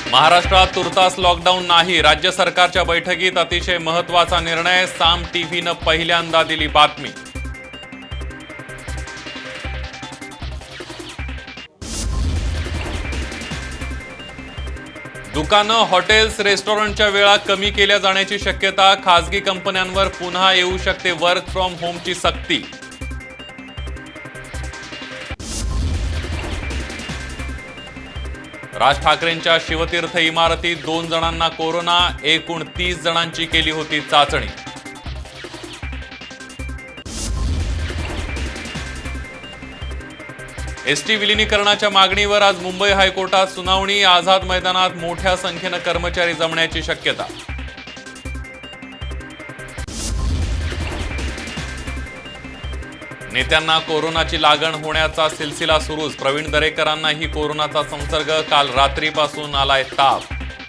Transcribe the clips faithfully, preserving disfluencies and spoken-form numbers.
महाराष्ट्रात तुर्तास लॉकडाऊन नाही, राज्य सरकारच्या बैठकीत अतिशय महत्त्वाचा निर्णय, साम टीव्हीनं पहिल्यांदा दिली बातमी। दुकानं, हॉटेल्स, रेस्टॉरंटच्या वेळा कमी केल्या जाण्याची शक्यता, खासगी कंपन्यांवर पुन्हा येऊ शकते वर्क फ्रॉम होमची सक्ती। राज ठाकरेंच्या शिवतीर्थ इमारतीत दोन जणांना कोरोना, एकूण तीस जणांची केली होती चाचणी। एसटी विलीनीकरणाच्या मागणीवर आज मुंबई हायकोर्टात सुनावणी, आझाद मैदानात मोठ्या संख्येने कर्मचारी जमण्याची शक्यता। नेत्यांना कोरोनाची लागण होण्याचा सिलसिला सुरूच, प्रवीण दरेकरांनाही कोरोनाचा संसर्ग, काल रात्रीपासून आलाय ताप।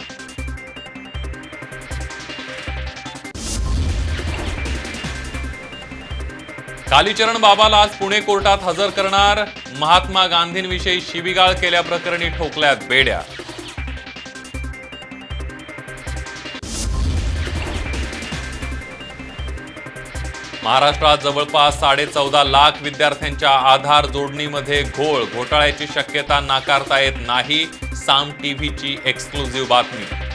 कालीचरण बाबाला आज पुणे कोर्टात हजर करणार, महात्मा गांधींविषयी शिवीगाळ केल्याप्रकरणी ठोकल्यात बेड्या। महाराष्ट्रात जवळपास साडे चौदा लाख विद्यार्थ्यांच्या आधार जोडणीमध्ये घोळ, घोटाळ्याची शक्यता नाकारता येत नाही, साम टीव्हीची एक्सक्लुझिव्ह बातमी।